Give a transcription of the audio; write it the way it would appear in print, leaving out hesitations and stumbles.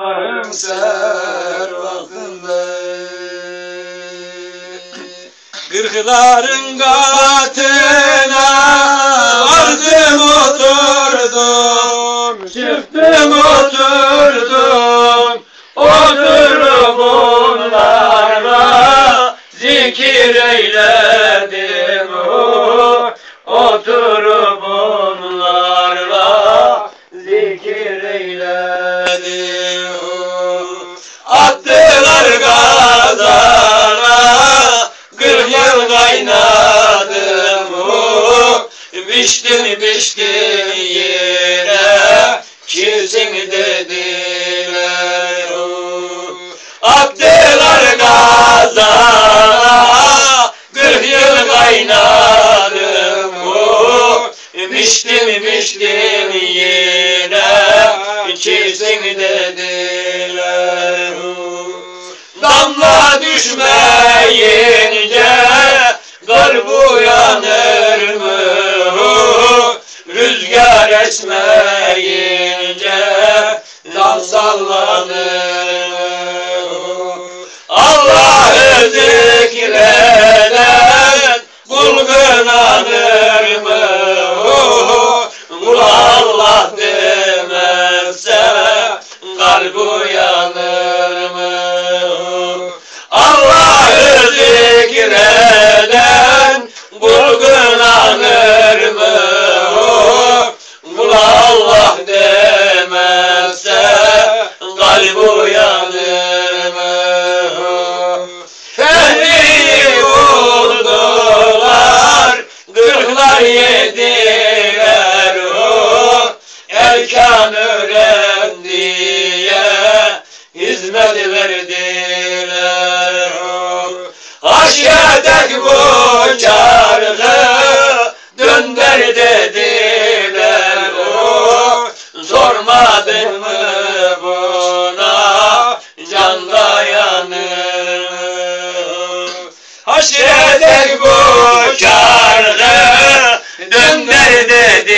servatında kırkların katına vardım oturdum, çıktım oturdum, oturup onlarla zikir eyledim, oturup onlarla zikir eyledim. Attılar kazana, 40 yıl kaynadım, biçtim yere, kimsin dediler. Attılar kazana, 40 yıl kaynadım, biçtim yere, kimsin dediler. Damla düşmeyince kalp uyanır mı? Rüzgar esmeyince dal sallanır mı? Allah'ı zikreden kul kınanır mı? Kul Allah demezse kalp uyanır mı? Allah'ı zikreden kul kınanır mı? Kul Allah demezse kalp uyanır mı? Fehmi vurdular, kırklar yediler, erkan öğren diye hizmet verdiler. Haşyetek bu çarkı dönder dediler, sormadın mı buna can dayanır mı? Haşyetek bu çarkı dönder dediler,